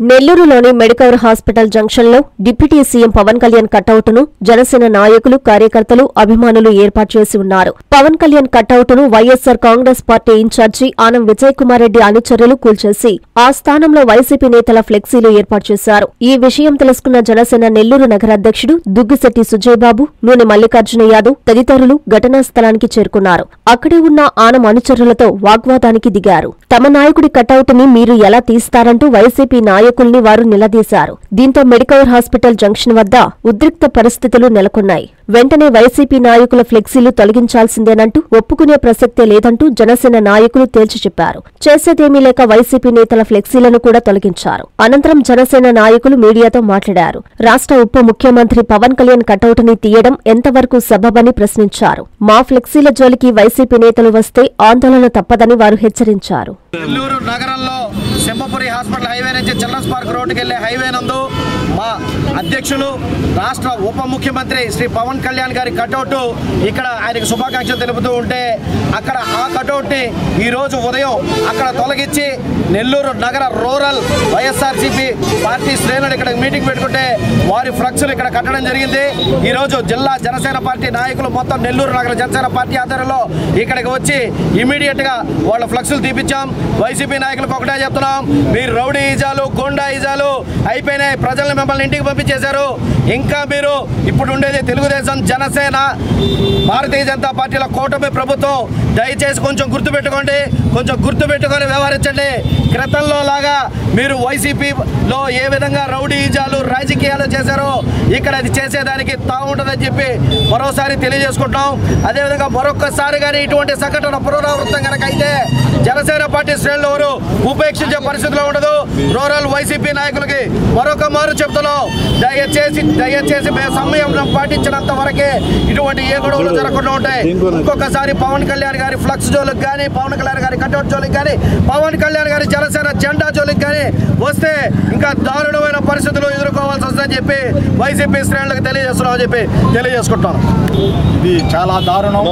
నెల్లూరులోని Medicover hospital జంక్షన్లో deputy CM Pawan Kalyan కటౌట్ను జనసేన నాయకులు, కార్యకర్తలు, అభిమానులు ఏర్పాటు చేసి ఉన్నారు. పవన్ కళ్యాణ్ కటౌట్ను YSR Congress party in charge Anam Vijay Kumar Reddy అనుచరులు కూల్చేసి ఆ స్థానంలో వైసీపీ నేతల ఫ్లెక్సీలు ఏర్పాటు చేశారు. ఈ విషయం తెలుసుకున్న జనసేన నెల్లూరు నగర అధ్యక్షుడు దుగ్గిశెట్టి సుజయబాబు, నూనె మల్లికార్జున యాదవ్ తదితరులు ఘటనా స్థలానికి చేరుకున్నారు. అక్కడే ఉన్న ఆనం అనుచరులతో వాగ్వాదానికి దిగారు. తమ నాయకుడి కటౌట్ని మీరు ఎలా తీస్తారంటూ వైసీపీ నాయకుల్ని వారు నిలదీశారు. దీంతో మెడికవర్ హాస్పిటల్ జంక్షన్ వద్ద ఉద్రిక్త పరిస్థితులు నెలకొన్నాయి. వెంటనే వైసీపీ నాయకుల ఫ్లెక్సీలు తొలగించాల్సిందేనంటూ ఒప్పుకునే ప్రసక్తే లేదంటూ జనసేన నాయకులు తేల్చి చెప్పారు. చేసేదేమీ లేక వైసీపీ నేతల ఫ్లెక్సీలను కూడా తొలగించారు. అనంతరం జనసేన నాయకులు మీడియాతో మాట్లాడారు. రాష్ట్ర ఉప ముఖ్యమంత్రి పవన్ కళ్యాణ్ కటౌట్ని తీయడం ఎంతవరకు సబబని ప్రశ్నించారు. మా ఫ్లెక్సీల జోలికి వైసీపీ నేతలు వస్తే ఆందోళన తప్పదని వారు హెచ్చరించారు. నెల్లూరు నగరంలో సింహపురి హాస్పిటల్ హైవే నుంచి చిల్డ్రన్స్ పార్క్ రోడ్డుకి వెళ్లే హైవే నందు మా అధ్యక్షులు రాష్ట్ర ఉప ముఖ్యమంత్రి శ్రీ పవన్ కళ్యాణ్ గారి కటౌట్ ఇక్కడ ఆయనకు శుభాకాంక్షలు తెలుపుతూ ఉంటే అక్కడ ఆ కటౌట్ని ఈరోజు ఉదయం అక్కడ తొలగించి నెల్లూరు నగర రూరల్ వైఎస్ఆర్సీపీ పార్టీ శ్రేణులు ఇక్కడ మీటింగ్ పెట్టుకుంటే వారి ఫ్లెక్స్లు ఇక్కడ కట్టడం జరిగింది. ఈరోజు జిల్లా జనసేన పార్టీ నాయకులు మొత్తం నెల్లూరు నగర జనసేన పార్టీ ఆధ్వర్యంలో ఇక్కడికి వచ్చి ఇమీడియట్గా వాళ్ళ ఫ్లెక్స్లు తీపిచ్చాం. వైసీపీ నాయకులకు ఒకటే చెప్తున్నాం, మీరు రౌడీ ఈజాలు, గోండా ఈజాలు అయిపోయినాయి. ప్రజలను మిమ్మల్ని ఇంటికి పంపించేశారు. ఇంకా మీరు ఇప్పుడు ఉండేది తెలుగుదేశం, జనసేన, భారతీయ జనతా పార్టీల కూటమి ప్రభుత్వం. దయచేసి కొంచెం గుర్తుపెట్టుకోండి, కొంచెం గుర్తుపెట్టుకొని వ్యవహరించండి. క్రితంలో లాగా మీరు వైసీపీలో ఏ విధంగా రౌడీ ఈజాలు రాజకీయాలు చేశారో ఇక్కడ అది చేసేదానికి తాగుంటుందని చెప్పి మరోసారి తెలియజేసుకుంటాం. అదేవిధంగా మరొకసారి కానీ ఇటువంటి సంఘటన పునరావృతం కనుక అయితే జనసేన పార్టీ శ్రేణులు ఎవరు ఉపేక్షించే పరిస్థితిలో ఉండదు. రూరల్ వైసీపీ నాయకులకి మరొక మారు చెప్తున్నాం, దయచేసి మేము సమయం పాటించినంత వరకే ఇటువంటి ఏ గొడవలు జరగకుండా ఉంటాయి. ఇంకొకసారి పవన్ కళ్యాణ్ గారి ఫ్లక్స్ జోలికి కానీ, పవన్ కళ్యాణ్ గారి కటౌట్ జోలికి కానీ, పవన్ కళ్యాణ్ గారి జనసేన జెండా జోలికి కానీ వస్తే ఇంకా దారుణమైన పరిస్థితులు ఎదుర్కోవాల్సి వస్తుందని చెప్పి వైసీపీ శ్రేణులకు తెలియజేస్తున్నామని చెప్పి తెలియజేసుకుంటాం. ఇది చాలా దారుణం.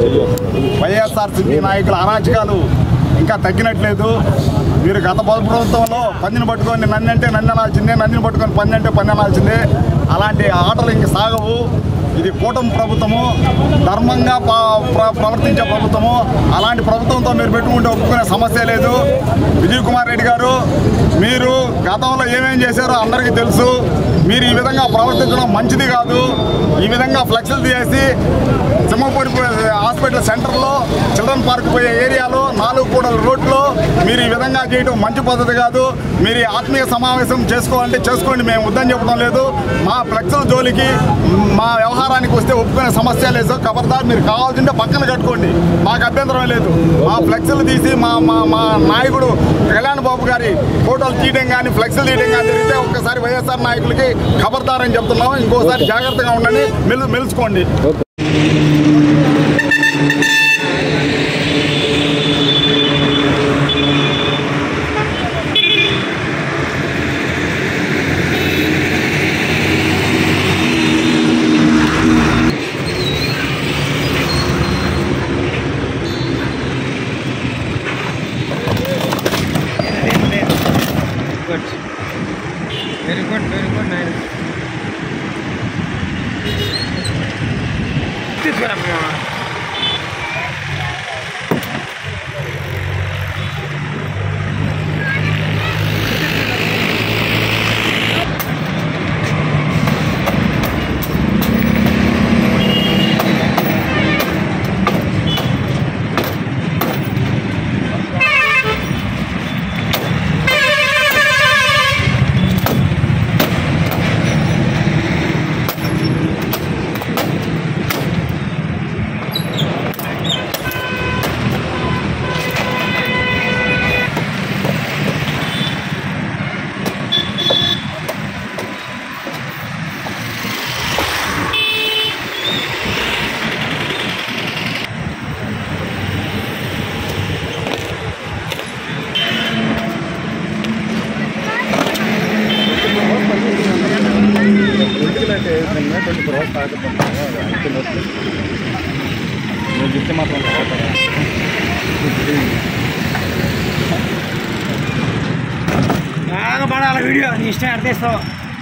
వైఎస్ఆర్సీపీ నాయకుల అరాచకాలు ఇంకా తగ్గినట్లేదు. మీరు గత ప్రభుత్వంలో పందిని పట్టుకొని నన్నంటే నన్ను అనాల్సిందే, నందిని పట్టుకొని పంది అంటే పంది అనాల్సిందే. అలాంటి ఆటలు ఇంక సాగవు. ఇది కూటమి ప్రభుత్వము, ధర్మంగా ప్రవర్తించే ప్రభుత్వము. అలాంటి ప్రభుత్వంతో మీరు పెట్టుకుంటే ఒప్పుకునే సమస్య లేదు. విజయ్ కుమార్ రెడ్డి గారు, మీరు గతంలో ఏమేం చేశారో అందరికీ తెలుసు. మీరు ఈ విధంగా ప్రవర్తించడం మంచిది కాదు. ఈ విధంగా ఫ్లెక్స్లు తీసి సింహపురి హాస్పిటల్ సెంటర్లో చిల్డ్రన్ పార్క్ పోయే ఏరియాలో 4 కూడల రోడ్లో మీరు ఈ విధంగా చేయడం మంచి పద్ధతి కాదు. మీరు ఆత్మీయ సమావేశం చేసుకోవాలంటే చేసుకోండి, మేము వద్దని చెప్పడం లేదు. మా ఫ్లెక్స్ల జోలికి, మా వ్యవహారానికి వస్తే ఒప్పుకునే సమస్య లేదు. ఖబర్దార్, మీరు కావాల్సింటే పక్కన కట్టుకోండి, మాకు అభ్యంతరం లేదు. మా ఫ్లెక్స్లు తీసి మా నాయకుడు కళ్యాణ్ బాబు గారి ఫోటోలు తీయడం కానీ, ఫ్లెక్స్లు తీయడం కానీ జరిగితే ఒక్కసారి వైఎస్ఆర్ నాయకులకి ఖబర్దార్ అని చెప్తున్నాం. ఇంకోసారి జాగ్రత్తగా ఉండండి, మెలుచుకోండి. Very good, nice. This one up here. చెప్తే మాత్రం బాగా పడాల వీడియో నీ ఇష్టం అర్థేస్తావు.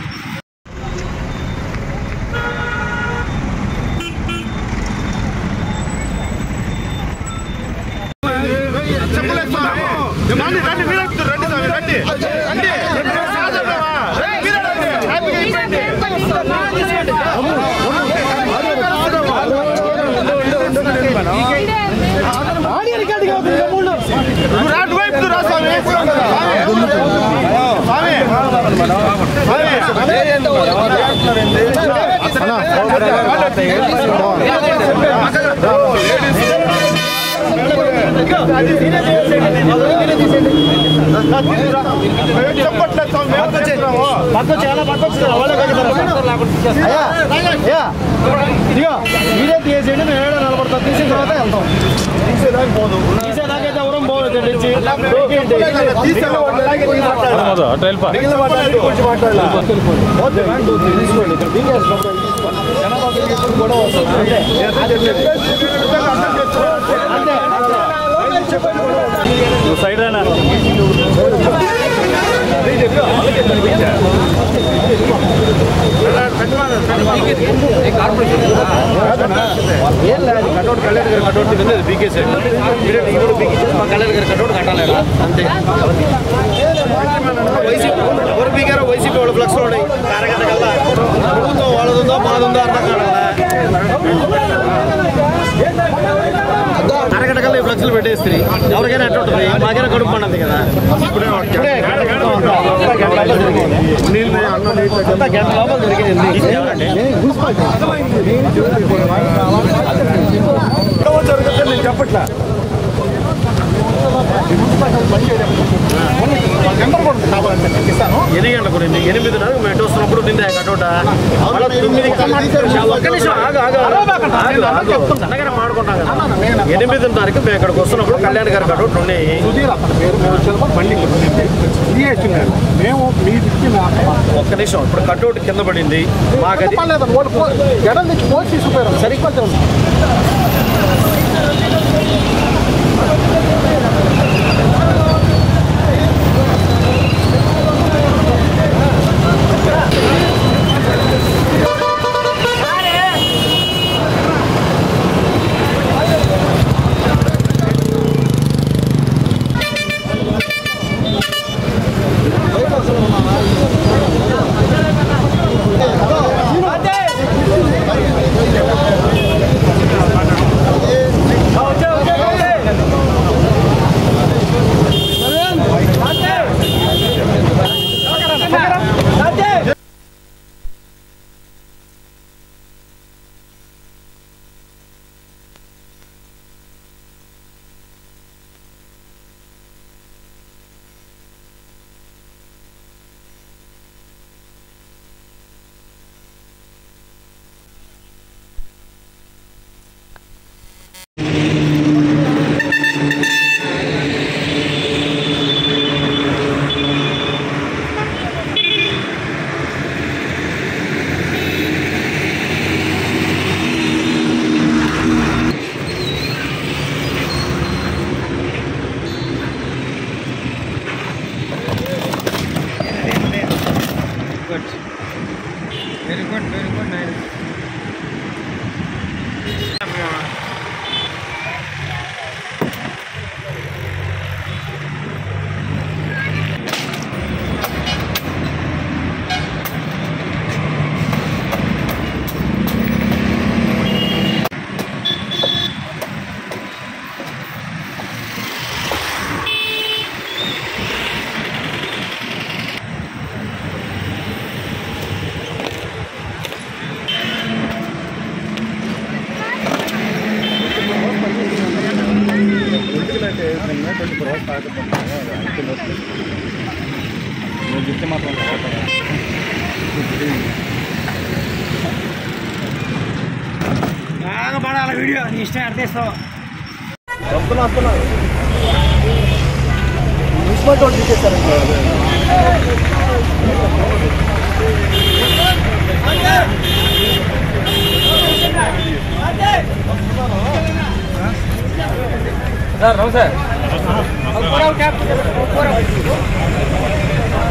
మీరే తీసేయండి, మేము ఏడో నిలబడతాం. తీసిన తర్వాత వెళ్తాం. తీసేదాకైతే ఎవరం పోలేదు. సైడ్ అయినా కటౌట్ కళ్యాణ్ గారి కటౌట్ కింద బీకేసాడు. మా కళ్యాణ్ గారి కటౌట్ కట్టాలి అంతే. వైసీపీ ఎవరు బీకారో వైసీపీ వాళ్ళు ఫ్లక్స్ ఉన్నాయి. అరగంట కల్లా ప్రభుత్వం వాళ్ళదుందో మాదుందో అర్థం కావాలా. అరగంట కల్లా ఈ ఫ్లక్స్లు పెట్టేస్తే ఎవరికైనా ఎట్లా ఉంటుంది? మాకైనా కడుపు పండుంది కదా. గంట లోపల జరిగింది. నేను చెప్పట్లా. ఎన్ని గంటల గురించి 8:30 మేము ఎటు వస్తున్నప్పుడు నిందా కటోట. ఒక్క నిమిషం సన్నగానే మాడుకుంటాం కదా. 8వ తారీఖు మేము ఇక్కడికి వస్తున్నప్పుడు కళ్యాణ్ గారి కటోట్ ఉన్నాయి. ఒక్క నిమిషం ఇప్పుడు కటోట్ కింద పడింది. మాకు సరిపోతే వెరీ గుడ్ నైస్. బాగా పడాల వీడియో నీ ఇష్టం అర్థేస్తావు. మున్సిపాలిటీ తీసేస్తారు. సార్ రావు సార్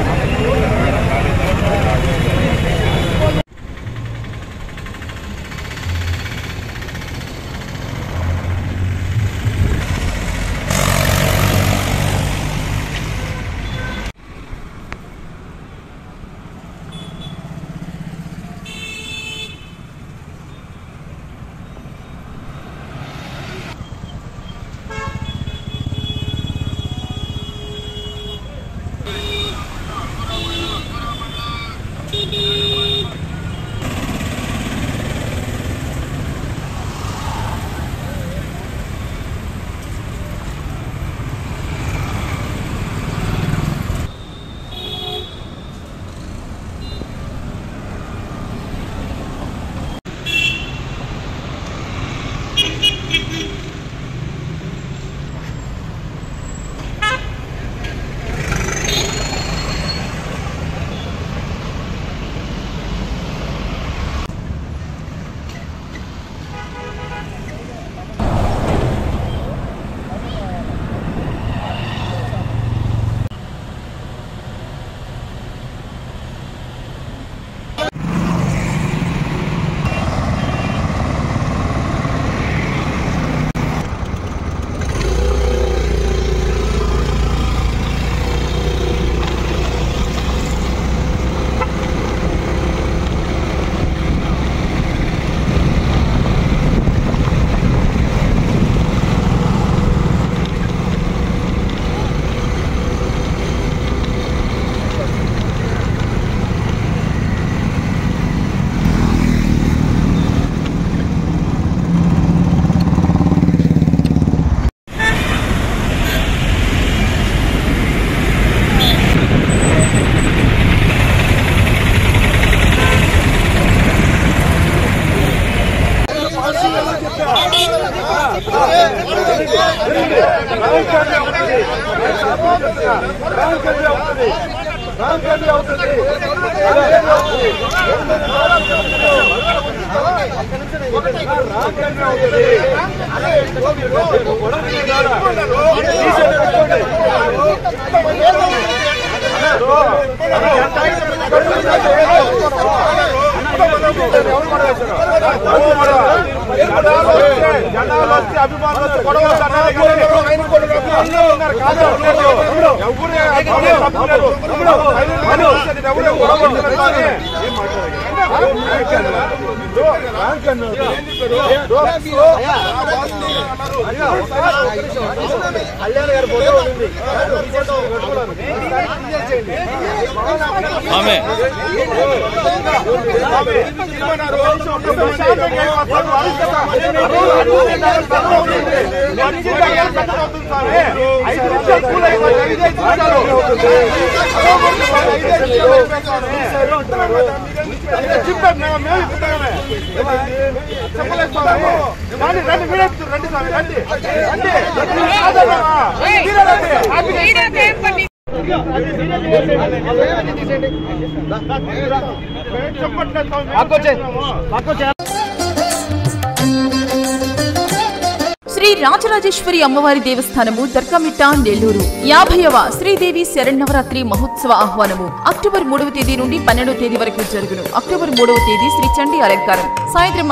శ్రీ రాజరాజేశ్వరి అమ్మవారి దేవస్థానము దర్గామిట్ట నెల్లూరు 50వ శ్రీదేవి శరన్నవరాత్రి మహోత్సవ ఆహ్వానము అక్టోబర్ 3వ తేదీ నుండి 12వ తేదీ వరకు జరుగును. అక్టోబర్ 3వ తేదీ శ్రీ చండీ అలంకారం సాయంత్రం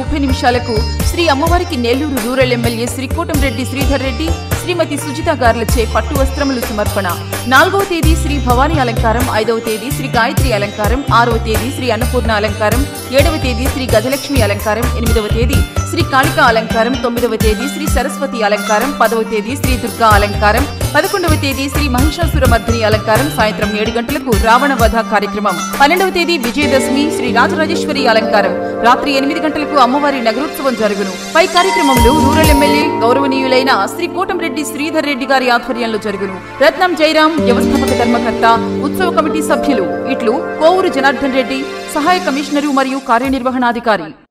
6:30 శ్రీ అమ్మవారికి నెల్లూరు రూరల్ ఎమ్మెల్యే శ్రీ కోటంరెడ్డి శ్రీధర్ రెడ్డి శ్రీమతి సుజిత గార్లచే పట్టు వస్త్రములు సమర్పణ. 4వ తేదీ శ్రీ భవానీ అలంకారం, 5వ తేదీ శ్రీ గాయత్రి అలంకారం, 6వ తేదీ శ్రీ అన్నపూర్ణ అలంకారం, 7వ తేదీ శ్రీ గజలక్ష్మి అలంకారం, 8వ తేదీ శ్రీ కాళికా అలంకారం, 9వ తేదీ శ్రీ సరస్వతి అలంకారం, 10వ తేదీ శ్రీ దుర్గా అలంకారం, 11వ తేదీ శ్రీ మహిషాసురమర్దిని అలంకారం సాయంత్రం 7 గంటలకు రావణ వధ కార్యక్రమం. 12వ తేదీ విజయదశమి శ్రీ రాజరాజేశ్వరి అలంకారం రాత్రి 8 గంటలకు అమ్మవారి నగరోత్సవం జరుగును. పై కార్యక్రమంలో రూరల్ ఎమ్మెల్యే గౌరవనీయులైన శ్రీ కోటంరెడ్డి శ్రీధర్ రెడ్డి గారి ఆధ్వర్యంలో జరుగును. రత్నం జయరాం వ్యవస్థాపక ధర్మకర్త, ఉత్సవ కమిటీ సభ్యులు ఇట్లు కోవూరు జనార్దన్ రెడ్డి, సహాయ కమిషనరు మరియు కార్యనిర్వహణాధికారి.